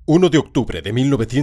1 de octubre de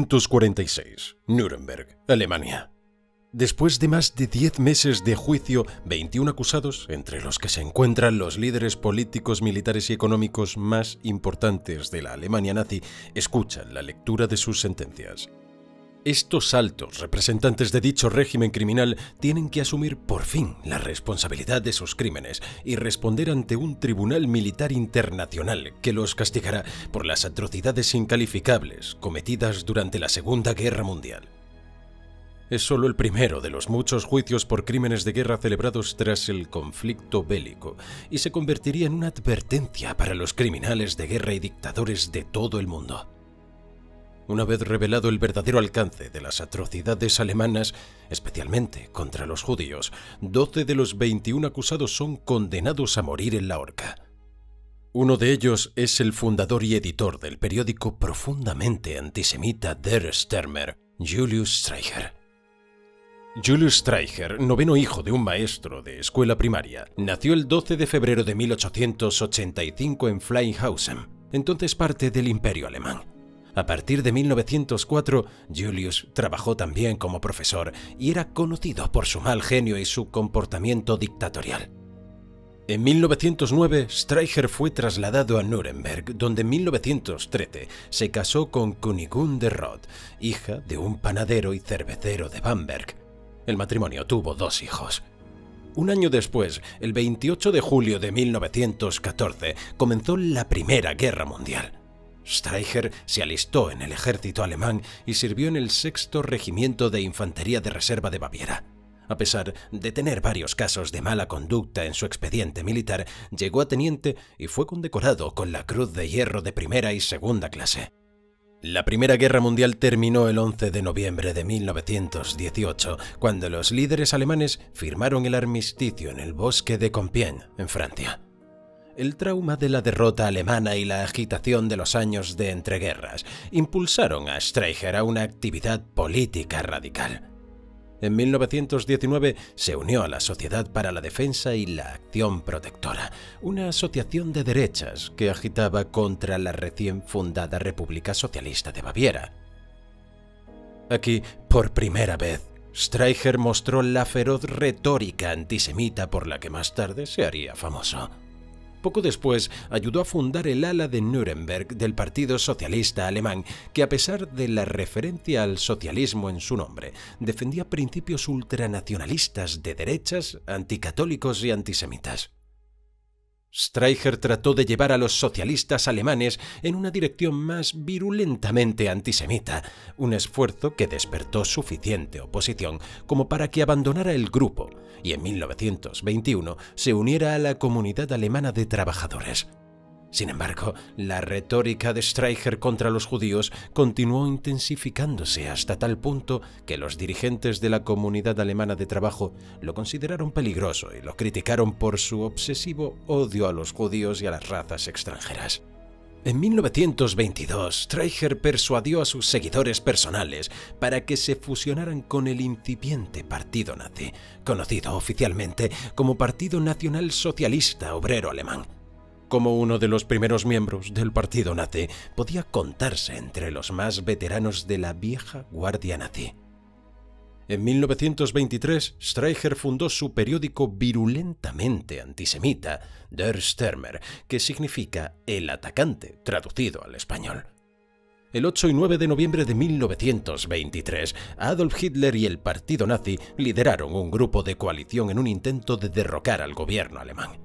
1946, Nuremberg, Alemania. Después de más de 10 meses de juicio, 21 acusados, entre los que se encuentran los líderes políticos, militares y económicos más importantes de la Alemania nazi, escuchan la lectura de sus sentencias. Estos altos representantes de dicho régimen criminal tienen que asumir por fin la responsabilidad de sus crímenes y responder ante un tribunal militar internacional que los castigará por las atrocidades incalificables cometidas durante la Segunda Guerra Mundial. Es solo el primero de los muchos juicios por crímenes de guerra celebrados tras el conflicto bélico y se convertiría en una advertencia para los criminales de guerra y dictadores de todo el mundo. Una vez revelado el verdadero alcance de las atrocidades alemanas, especialmente contra los judíos, 12 de los 21 acusados son condenados a morir en la horca. Uno de ellos es el fundador y editor del periódico profundamente antisemita Der Stürmer, Julius Streicher. Julius Streicher, noveno hijo de un maestro de escuela primaria, nació el 12 de febrero de 1885 en Fleinhausen, entonces parte del Imperio Alemán. A partir de 1904, Julius trabajó también como profesor y era conocido por su mal genio y su comportamiento dictatorial. En 1909, Streicher fue trasladado a Nuremberg, donde en 1913 se casó con Kunigunde Roth, hija de un panadero y cervecero de Bamberg. El matrimonio tuvo 2 hijos. Un año después, el 28 de julio de 1914, comenzó la Primera Guerra Mundial. Streicher se alistó en el ejército alemán y sirvió en el 6º Regimiento de Infantería de Reserva de Baviera. A pesar de tener varios casos de mala conducta en su expediente militar, llegó a teniente y fue condecorado con la Cruz de Hierro de primera y segunda clase. La Primera Guerra Mundial terminó el 11 de noviembre de 1918, cuando los líderes alemanes firmaron el armisticio en el bosque de Compiègne, en Francia. El trauma de la derrota alemana y la agitación de los años de entreguerras impulsaron a Streicher a una actividad política radical. En 1919 se unió a la Sociedad para la Defensa y la Acción Protectora, una asociación de derechas que agitaba contra la recién fundada República Socialista de Baviera. Aquí, por primera vez, Streicher mostró la feroz retórica antisemita por la que más tarde se haría famoso. Poco después, ayudó a fundar el ala de Nuremberg del Partido Socialista Alemán, que a pesar de la referencia al socialismo en su nombre, defendía principios ultranacionalistas de derechas, anticatólicos y antisemitas. Streicher trató de llevar a los socialistas alemanes en una dirección más virulentamente antisemita, un esfuerzo que despertó suficiente oposición como para que abandonara el grupo y en 1921 se uniera a la Comunidad Alemana de Trabajadores. Sin embargo, la retórica de Streicher contra los judíos continuó intensificándose hasta tal punto que los dirigentes de la Comunidad Alemana de Trabajo lo consideraron peligroso y lo criticaron por su obsesivo odio a los judíos y a las razas extranjeras. En 1922, Streicher persuadió a sus seguidores personales para que se fusionaran con el incipiente Partido Nazi, conocido oficialmente como Partido Nacional Socialista Obrero Alemán. Como uno de los primeros miembros del partido nazi, podía contarse entre los más veteranos de la vieja guardia nazi. En 1923, Streicher fundó su periódico virulentamente antisemita, Der Stürmer, que significa el atacante, traducido al español. El 8 y 9 de noviembre de 1923, Adolf Hitler y el partido nazi lideraron un grupo de coalición en un intento de derrocar al gobierno alemán.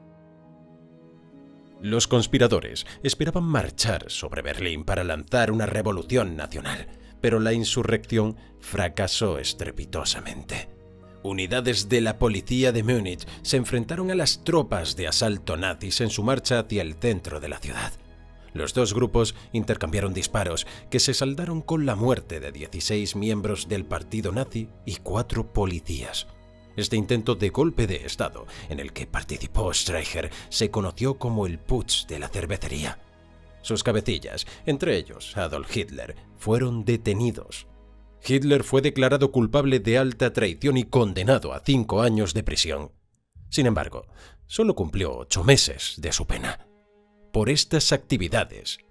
Los conspiradores esperaban marchar sobre Berlín para lanzar una revolución nacional, pero la insurrección fracasó estrepitosamente. Unidades de la policía de Múnich se enfrentaron a las tropas de asalto nazis en su marcha hacia el centro de la ciudad. Los dos grupos intercambiaron disparos que se saldaron con la muerte de 16 miembros del partido nazi y 4 policías. Este intento de golpe de Estado, en el que participó Streicher, se conoció como el Putsch de la cervecería. Sus cabecillas, entre ellos Adolf Hitler, fueron detenidos. Hitler fue declarado culpable de alta traición y condenado a 5 años de prisión. Sin embargo, solo cumplió 8 meses de su pena. Por estas actividades,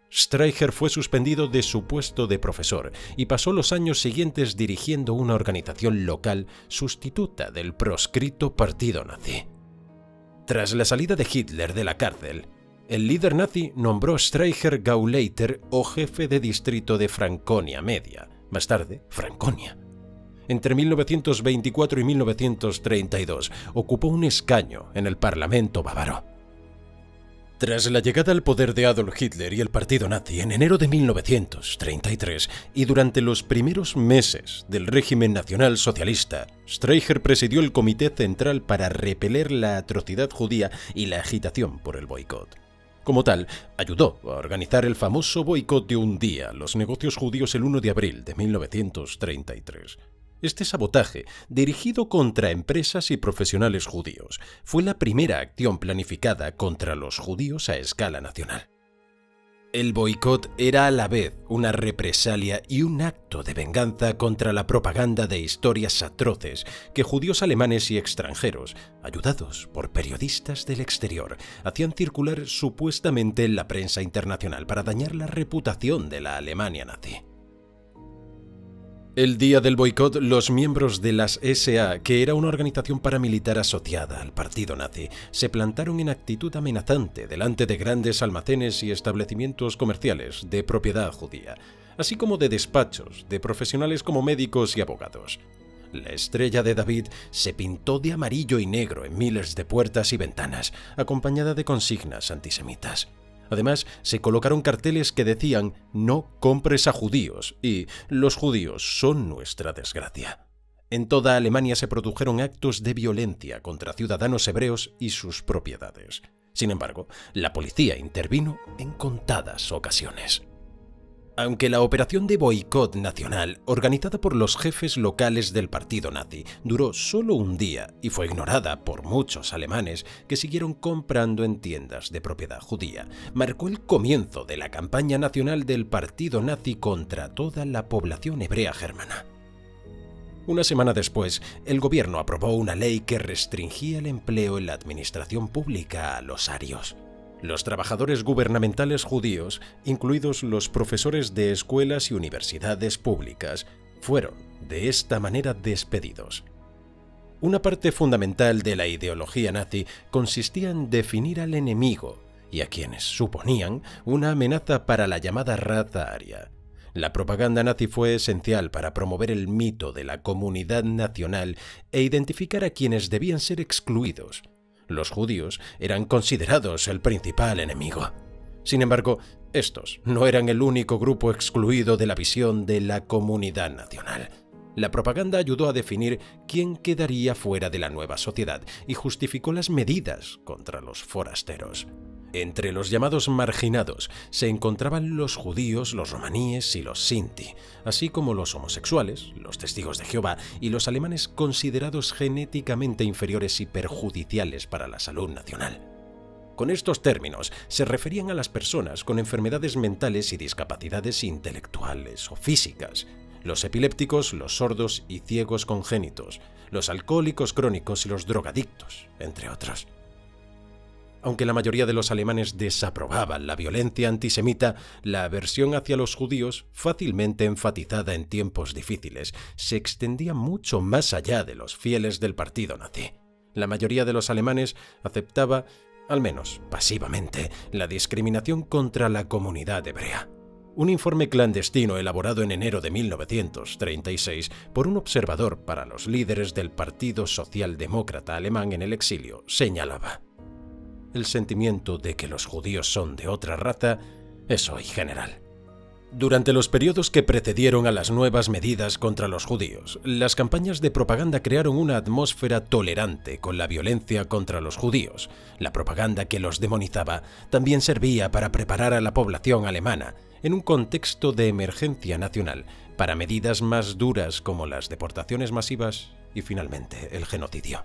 Streicher fue suspendido de su puesto de profesor y pasó los años siguientes dirigiendo una organización local sustituta del proscrito partido nazi. Tras la salida de Hitler de la cárcel, el líder nazi nombró a Streicher Gauleiter o jefe de distrito de Franconia Media, más tarde Franconia. Entre 1924 y 1932 ocupó un escaño en el Parlamento bávaro. Tras la llegada al poder de Adolf Hitler y el partido nazi en enero de 1933 y durante los primeros meses del régimen nacional socialista, Streicher presidió el Comité Central para repeler la atrocidad judía y la agitación por el boicot. Como tal, ayudó a organizar el famoso boicot de un día a los negocios judíos el 1 de abril de 1933. Este sabotaje, dirigido contra empresas y profesionales judíos, fue la primera acción planificada contra los judíos a escala nacional. El boicot era a la vez una represalia y un acto de venganza contra la propaganda de historias atroces que judíos alemanes y extranjeros, ayudados por periodistas del exterior, hacían circular supuestamente en la prensa internacional para dañar la reputación de la Alemania nazi. El día del boicot, los miembros de las SA, que era una organización paramilitar asociada al partido nazi, se plantaron en actitud amenazante delante de grandes almacenes y establecimientos comerciales de propiedad judía, así como de despachos de profesionales como médicos y abogados. La estrella de David se pintó de amarillo y negro en miles de puertas y ventanas, acompañada de consignas antisemitas. Además, se colocaron carteles que decían «No compres a judíos» y «Los judíos son nuestra desgracia». En toda Alemania se produjeron actos de violencia contra ciudadanos hebreos y sus propiedades. Sin embargo, la policía intervino en contadas ocasiones. Aunque la operación de boicot nacional, organizada por los jefes locales del partido nazi, duró solo un día y fue ignorada por muchos alemanes que siguieron comprando en tiendas de propiedad judía, marcó el comienzo de la campaña nacional del partido nazi contra toda la población hebrea germana. Una semana después, el gobierno aprobó una ley que restringía el empleo en la administración pública a los arios. Los trabajadores gubernamentales judíos, incluidos los profesores de escuelas y universidades públicas, fueron de esta manera despedidos. Una parte fundamental de la ideología nazi consistía en definir al enemigo y a quienes suponían una amenaza para la llamada raza aria. La propaganda nazi fue esencial para promover el mito de la comunidad nacional e identificar a quienes debían ser excluidos. Los judíos eran considerados el principal enemigo. Sin embargo, estos no eran el único grupo excluido de la visión de la comunidad nacional. La propaganda ayudó a definir quién quedaría fuera de la nueva sociedad y justificó las medidas contra los forasteros. Entre los llamados marginados se encontraban los judíos, los romaníes y los sinti, así como los homosexuales, los testigos de Jehová y los alemanes considerados genéticamente inferiores y perjudiciales para la salud nacional. Con estos términos se referían a las personas con enfermedades mentales y discapacidades intelectuales o físicas, los epilépticos, los sordos y ciegos congénitos, los alcohólicos crónicos y los drogadictos, entre otros. Aunque la mayoría de los alemanes desaprobaban la violencia antisemita, la aversión hacia los judíos, fácilmente enfatizada en tiempos difíciles, se extendía mucho más allá de los fieles del partido nazi. La mayoría de los alemanes aceptaba, al menos pasivamente, la discriminación contra la comunidad hebrea. Un informe clandestino elaborado en enero de 1936 por un observador para los líderes del Partido Socialdemócrata Alemán en el exilio señalaba: el sentimiento de que los judíos son de otra raza es hoy general. Durante los periodos que precedieron a las nuevas medidas contra los judíos, las campañas de propaganda crearon una atmósfera tolerante con la violencia contra los judíos. La propaganda que los demonizaba también servía para preparar a la población alemana en un contexto de emergencia nacional para medidas más duras como las deportaciones masivas y finalmente el genocidio.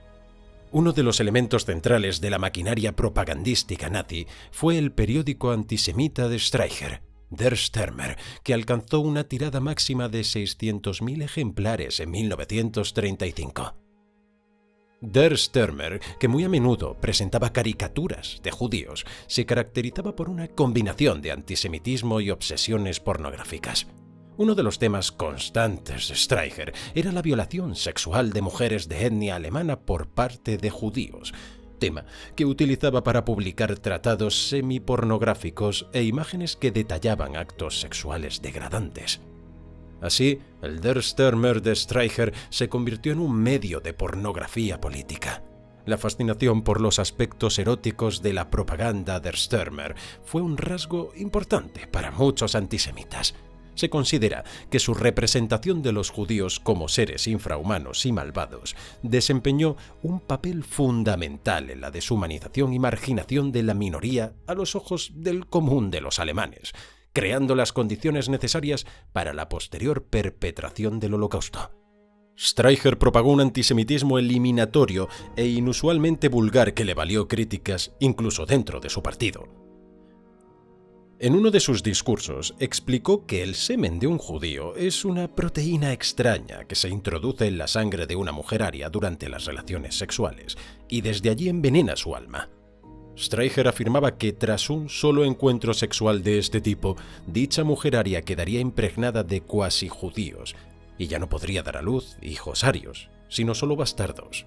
Uno de los elementos centrales de la maquinaria propagandística nazi fue el periódico antisemita de Streicher, Der Stürmer, que alcanzó una tirada máxima de 600.000 ejemplares en 1935. Der Stürmer, que muy a menudo presentaba caricaturas de judíos, se caracterizaba por una combinación de antisemitismo y obsesiones pornográficas. Uno de los temas constantes de Streicher era la violación sexual de mujeres de etnia alemana por parte de judíos, tema que utilizaba para publicar tratados semipornográficos e imágenes que detallaban actos sexuales degradantes. Así, el Der Stürmer de Streicher se convirtió en un medio de pornografía política. La fascinación por los aspectos eróticos de la propaganda Der Stürmer fue un rasgo importante para muchos antisemitas. Se considera que su representación de los judíos como seres infrahumanos y malvados desempeñó un papel fundamental en la deshumanización y marginación de la minoría a los ojos del común de los alemanes, creando las condiciones necesarias para la posterior perpetración del Holocausto. Streicher propagó un antisemitismo eliminatorio e inusualmente vulgar que le valió críticas incluso dentro de su partido. En uno de sus discursos explicó que el semen de un judío es una proteína extraña que se introduce en la sangre de una mujer aria durante las relaciones sexuales y desde allí envenena su alma. Streicher afirmaba que tras un solo encuentro sexual de este tipo, dicha mujer aria quedaría impregnada de cuasi judíos y ya no podría dar a luz hijos arios, sino solo bastardos.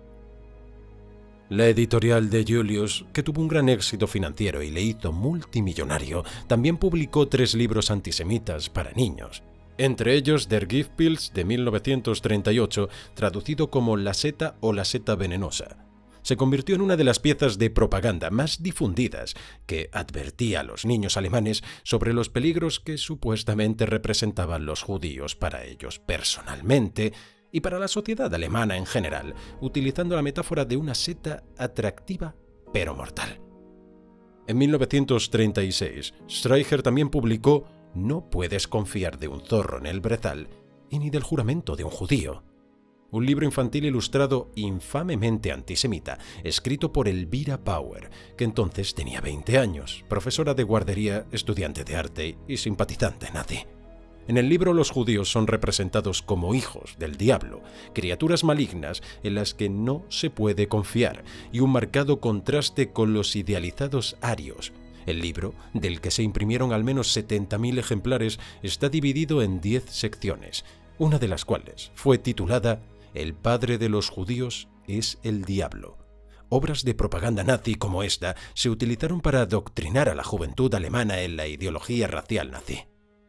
La editorial de Julius, que tuvo un gran éxito financiero y le hizo multimillonario, también publicó 3 libros antisemitas para niños, entre ellos Der Giftpilz de 1938, traducido como La seta o la seta venenosa. Se convirtió en una de las piezas de propaganda más difundidas que advertía a los niños alemanes sobre los peligros que supuestamente representaban los judíos para ellos personalmente y para la sociedad alemana en general, utilizando la metáfora de una seta atractiva pero mortal. En 1936, Streicher también publicó No puedes confiar de un zorro en el brezal y ni del juramento de un judío, un libro infantil ilustrado infamemente antisemita, escrito por Elvira Bauer, que entonces tenía 20 años, profesora de guardería, estudiante de arte y simpatizante nazi. En el libro los judíos son representados como hijos del diablo, criaturas malignas en las que no se puede confiar, y un marcado contraste con los idealizados arios. El libro, del que se imprimieron al menos 70.000 ejemplares, está dividido en 10 secciones, una de las cuales fue titulada El padre de los judíos es el diablo. Obras de propaganda nazi como esta se utilizaron para adoctrinar a la juventud alemana en la ideología racial nazi.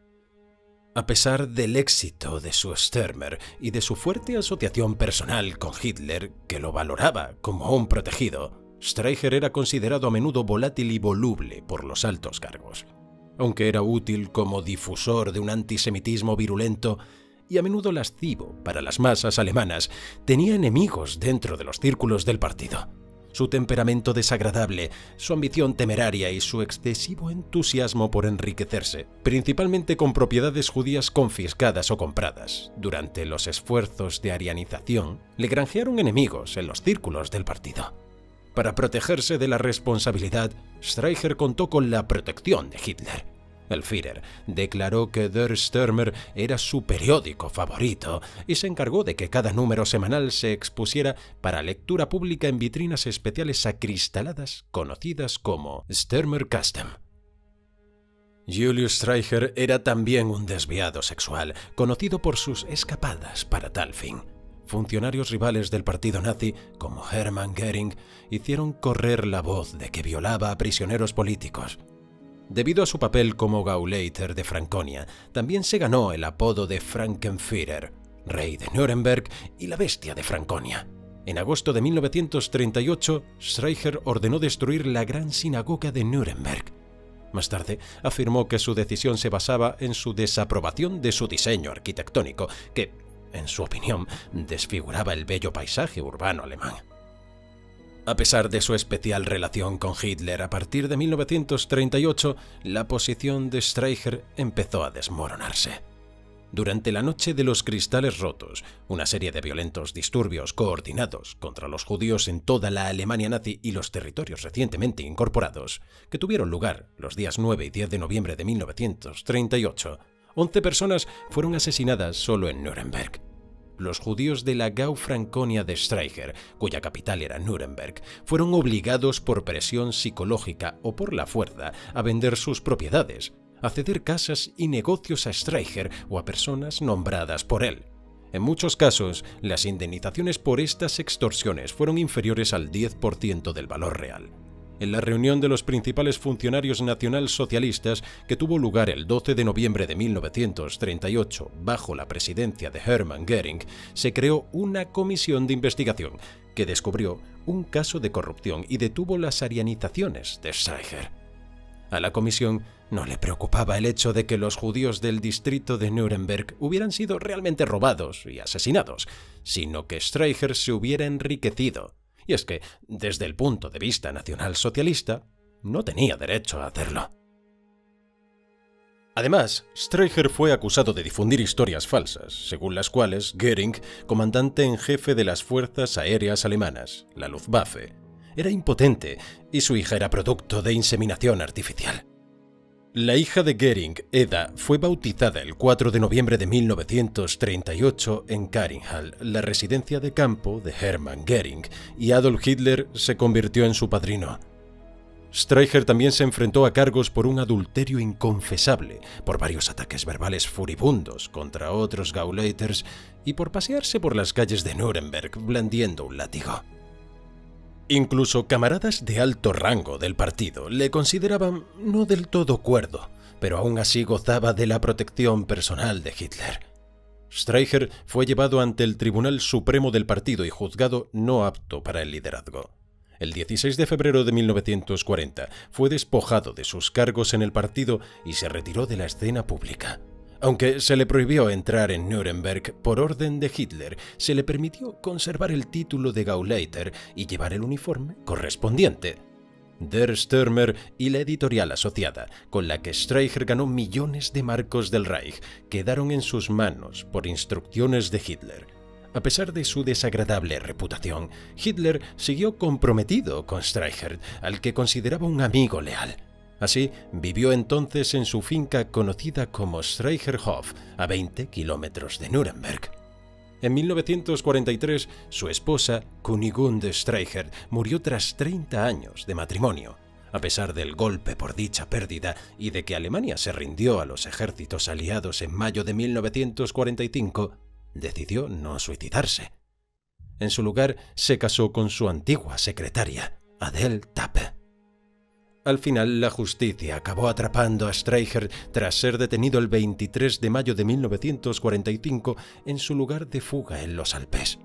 A pesar del éxito de su Stürmer y de su fuerte asociación personal con Hitler, que lo valoraba como un protegido, Streicher era considerado a menudo volátil y voluble por los altos cargos. Aunque era útil como difusor de un antisemitismo virulento y a menudo lascivo para las masas alemanas, tenía enemigos dentro de los círculos del partido. Su temperamento desagradable, su ambición temeraria y su excesivo entusiasmo por enriquecerse, principalmente con propiedades judías confiscadas o compradas, durante los esfuerzos de arianización, le granjearon enemigos en los círculos del partido. Para protegerse de la responsabilidad, Streicher contó con la protección de Hitler. El Führer declaró que Der Stürmer era su periódico favorito y se encargó de que cada número semanal se expusiera para lectura pública en vitrinas especiales acristaladas conocidas como Stürmerkasten. Julius Streicher era también un desviado sexual, conocido por sus escapadas para tal fin. Funcionarios rivales del partido nazi, como Hermann Göring, hicieron correr la voz de que violaba a prisioneros políticos. Debido a su papel como Gauleiter de Franconia, también se ganó el apodo de Frankenführer, rey de Nuremberg y la bestia de Franconia. En agosto de 1938, Streicher ordenó destruir la gran sinagoga de Nuremberg. Más tarde, afirmó que su decisión se basaba en su desaprobación de su diseño arquitectónico, que, en su opinión, desfiguraba el bello paisaje urbano alemán. A pesar de su especial relación con Hitler, a partir de 1938, la posición de Streicher empezó a desmoronarse. Durante la Noche de los Cristales Rotos, una serie de violentos disturbios coordinados contra los judíos en toda la Alemania nazi y los territorios recientemente incorporados, que tuvieron lugar los días 9 y 10 de noviembre de 1938, 11 personas fueron asesinadas solo en Nuremberg. los judíos de la Gau Franconia de Streicher, cuya capital era Nuremberg, fueron obligados por presión psicológica o por la fuerza a vender sus propiedades, a ceder casas y negocios a Streicher o a personas nombradas por él. En muchos casos, las indemnizaciones por estas extorsiones fueron inferiores al 10% del valor real. En la reunión de los principales funcionarios nacionalsocialistas que tuvo lugar el 12 de noviembre de 1938 bajo la presidencia de Hermann Göring, se creó una comisión de investigación que descubrió un caso de corrupción y detuvo las arianizaciones de Streicher. A la comisión no le preocupaba el hecho de que los judíos del distrito de Nuremberg hubieran sido realmente robados y asesinados, sino que Streicher se hubiera enriquecido. Y es que, desde el punto de vista nacionalsocialista, no tenía derecho a hacerlo. Además, Streicher fue acusado de difundir historias falsas, según las cuales Göring, comandante en jefe de las fuerzas aéreas alemanas, la Luftwaffe, era impotente y su hija era producto de inseminación artificial. La hija de Göring, Eda, fue bautizada el 4 de noviembre de 1938 en Karinhall, la residencia de campo de Hermann Göring, y Adolf Hitler se convirtió en su padrino. Streicher también se enfrentó a cargos por un adulterio inconfesable, por varios ataques verbales furibundos contra otros Gauleiters y por pasearse por las calles de Nuremberg blandiendo un látigo. Incluso camaradas de alto rango del partido le consideraban no del todo cuerdo, pero aún así gozaba de la protección personal de Hitler. Streicher fue llevado ante el Tribunal Supremo del partido y juzgado no apto para el liderazgo. El 16 de febrero de 1940 fue despojado de sus cargos en el partido y se retiró de la escena pública. Aunque se le prohibió entrar en Nuremberg por orden de Hitler, se le permitió conservar el título de Gauleiter y llevar el uniforme correspondiente. Der Stürmer y la editorial asociada, con la que Streicher ganó millones de marcos del Reich, quedaron en sus manos por instrucciones de Hitler. A pesar de su desagradable reputación, Hitler siguió comprometido con Streicher, al que consideraba un amigo leal. Así, vivió entonces en su finca conocida como Streicherhof, a 20 kilómetros de Nuremberg. En 1943, su esposa, Kunigunde Streicher, murió tras 30 años de matrimonio. A pesar del golpe por dicha pérdida y de que Alemania se rindió a los ejércitos aliados en mayo de 1945, decidió no suicidarse. En su lugar, se casó con su antigua secretaria, Adele Tappe. Al final, la justicia acabó atrapando a Streicher tras ser detenido el 23 de mayo de 1945 en su lugar de fuga en los Alpes.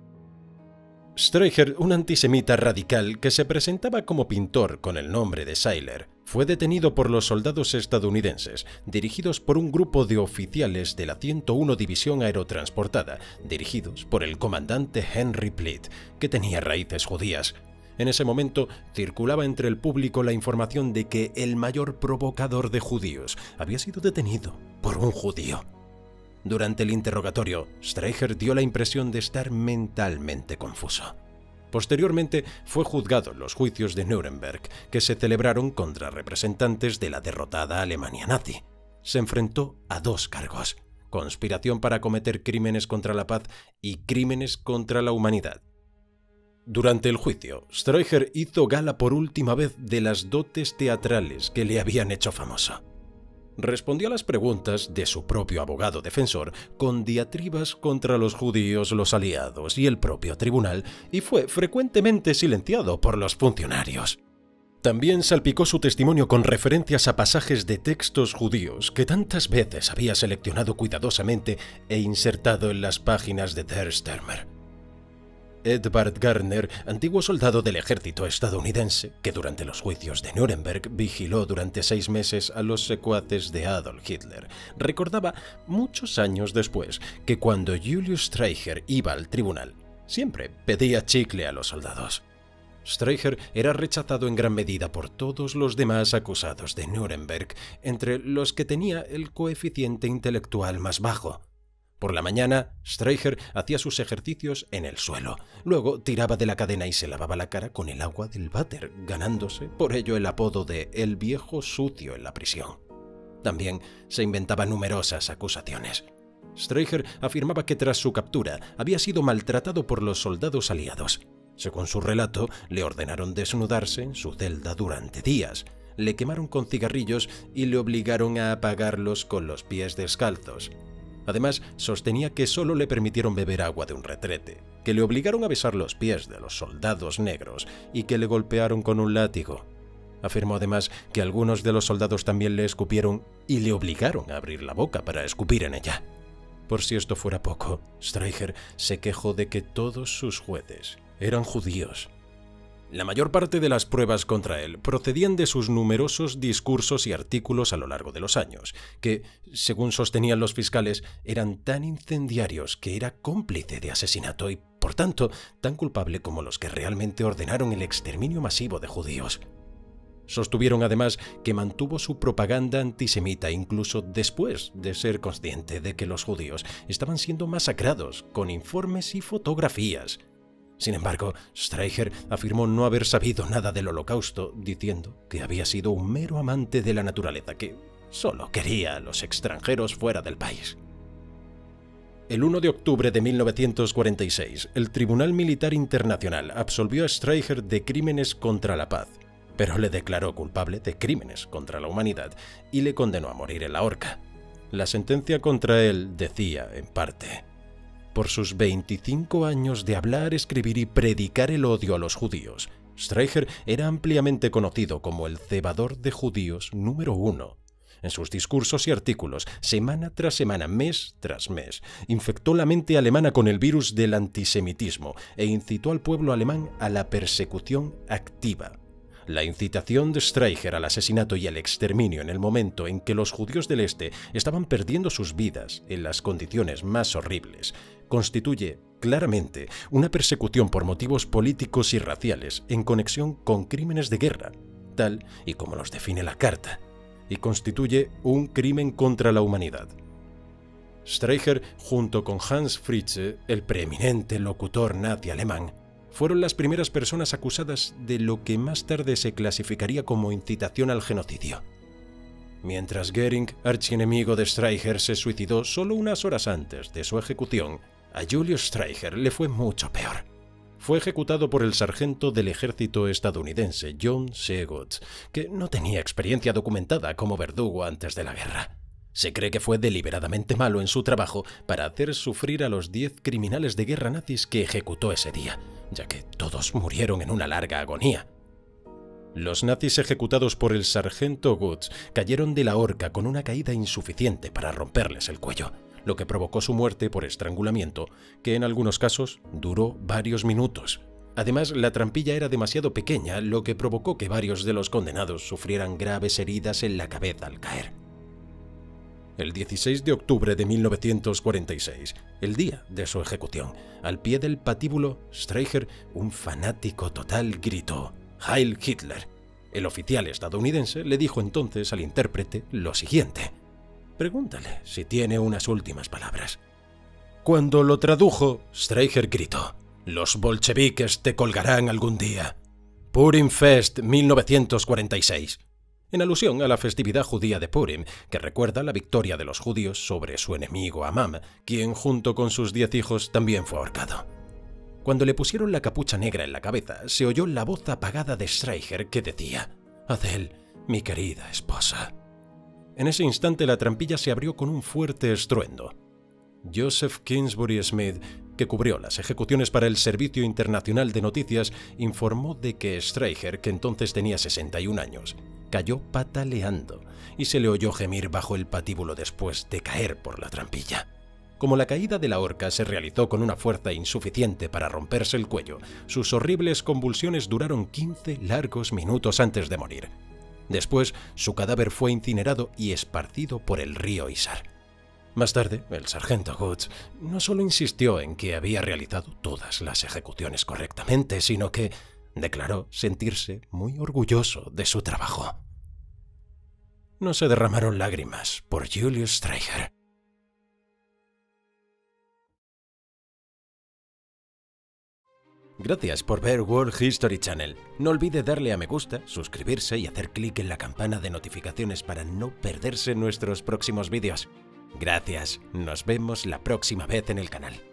Streicher, un antisemita radical que se presentaba como pintor con el nombre de Seiler, fue detenido por los soldados estadounidenses, dirigidos por un grupo de oficiales de la 101 División Aerotransportada, dirigidos por el comandante Henry Plitt, que tenía raíces judías. En ese momento circulaba entre el público la información de que el mayor provocador de judíos había sido detenido por un judío. Durante el interrogatorio, Streicher dio la impresión de estar mentalmente confuso. Posteriormente fue juzgado en los juicios de Nuremberg, que se celebraron contra representantes de la derrotada Alemania nazi. Se enfrentó a 2 cargos: conspiración para cometer crímenes contra la paz y crímenes contra la humanidad. Durante el juicio, Streicher hizo gala por última vez de las dotes teatrales que le habían hecho famoso. Respondió a las preguntas de su propio abogado defensor con diatribas contra los judíos, los aliados y el propio tribunal, y fue frecuentemente silenciado por los funcionarios. También salpicó su testimonio con referencias a pasajes de textos judíos que tantas veces había seleccionado cuidadosamente e insertado en las páginas de Der Stürmer. Edvard Gardner, antiguo soldado del ejército estadounidense, que durante los juicios de Nuremberg vigiló durante 6 meses a los secuaces de Adolf Hitler, recordaba muchos años después que cuando Julius Streicher iba al tribunal, siempre pedía chicle a los soldados. Streicher era rechazado en gran medida por todos los demás acusados de Nuremberg, entre los que tenía el coeficiente intelectual más bajo. Por la mañana, Streicher hacía sus ejercicios en el suelo. Luego tiraba de la cadena y se lavaba la cara con el agua del váter, ganándose por ello el apodo de «el viejo sucio» en la prisión. También se inventaba numerosas acusaciones. Streicher afirmaba que tras su captura había sido maltratado por los soldados aliados. Según su relato, le ordenaron desnudarse en su celda durante días, le quemaron con cigarrillos y le obligaron a apagarlos con los pies descalzos. Además, sostenía que solo le permitieron beber agua de un retrete, que le obligaron a besar los pies de los soldados negros y que le golpearon con un látigo. Afirmó además que algunos de los soldados también le escupieron y le obligaron a abrir la boca para escupir en ella. Por si esto fuera poco, Streicher se quejó de que todos sus jueces eran judíos. La mayor parte de las pruebas contra él procedían de sus numerosos discursos y artículos a lo largo de los años, que, según sostenían los fiscales, eran tan incendiarios que era cómplice de asesinato y, por tanto, tan culpable como los que realmente ordenaron el exterminio masivo de judíos. Sostuvieron además que mantuvo su propaganda antisemita incluso después de ser consciente de que los judíos estaban siendo masacrados con informes y fotografías. Sin embargo, Streicher afirmó no haber sabido nada del Holocausto, diciendo que había sido un mero amante de la naturaleza que solo quería a los extranjeros fuera del país. El 1 de octubre de 1946, el Tribunal Militar Internacional absolvió a Streicher de crímenes contra la paz, pero le declaró culpable de crímenes contra la humanidad y le condenó a morir en la horca. La sentencia contra él decía, en parte: por sus 25 años de hablar, escribir y predicar el odio a los judíos, Streicher era ampliamente conocido como el cebador de judíos número 1. En sus discursos y artículos, semana tras semana, mes tras mes, infectó la mente alemana con el virus del antisemitismo e incitó al pueblo alemán a la persecución activa. La incitación de Streicher al asesinato y al exterminio en el momento en que los judíos del Este estaban perdiendo sus vidas en las condiciones más horribles constituye claramente una persecución por motivos políticos y raciales en conexión con crímenes de guerra, tal y como los define la Carta, y constituye un crimen contra la humanidad. Streicher, junto con Hans Fritzsche, el preeminente locutor nazi alemán, fueron las primeras personas acusadas de lo que más tarde se clasificaría como incitación al genocidio. Mientras Göring, archienemigo de Streicher, se suicidó solo unas horas antes de su ejecución, a Julius Streicher le fue mucho peor. Fue ejecutado por el sargento del ejército estadounidense John C. Woods, que no tenía experiencia documentada como verdugo antes de la guerra. Se cree que fue deliberadamente malo en su trabajo para hacer sufrir a los 10 criminales de guerra nazis que ejecutó ese día, ya que todos murieron en una larga agonía. Los nazis ejecutados por el sargento Woods cayeron de la horca con una caída insuficiente para romperles el cuello, lo que provocó su muerte por estrangulamiento, que en algunos casos duró varios minutos. Además, la trampilla era demasiado pequeña, lo que provocó que varios de los condenados sufrieran graves heridas en la cabeza al caer. El 16 de octubre de 1946, el día de su ejecución, al pie del patíbulo, Streicher, un fanático total, gritó: «Heil Hitler». El oficial estadounidense le dijo entonces al intérprete lo siguiente: «Pregúntale si tiene unas últimas palabras». Cuando lo tradujo, Streicher gritó: «Los bolcheviques te colgarán algún día. Purim Fest 1946». En alusión a la festividad judía de Purim, que recuerda la victoria de los judíos sobre su enemigo Amán, quien junto con sus 10 hijos también fue ahorcado. Cuando le pusieron la capucha negra en la cabeza, se oyó la voz apagada de Streicher que decía: «Adele, mi querida esposa». En ese instante la trampilla se abrió con un fuerte estruendo. Joseph Kingsbury Smith, que cubrió las ejecuciones para el Servicio Internacional de Noticias, informó de que Streicher, que entonces tenía 61 años, cayó pataleando y se le oyó gemir bajo el patíbulo después de caer por la trampilla. Como la caída de la horca se realizó con una fuerza insuficiente para romperse el cuello, sus horribles convulsiones duraron 15 largos minutos antes de morir. Después, su cadáver fue incinerado y esparcido por el río Isar. Más tarde, el sargento Woods no solo insistió en que había realizado todas las ejecuciones correctamente, sino que declaró sentirse muy orgulloso de su trabajo. No se derramaron lágrimas por Julius Streicher. Gracias por ver World History Channel. No olvide darle a me gusta, suscribirse y hacer clic en la campana de notificaciones para no perderse nuestros próximos vídeos. Gracias, nos vemos la próxima vez en el canal.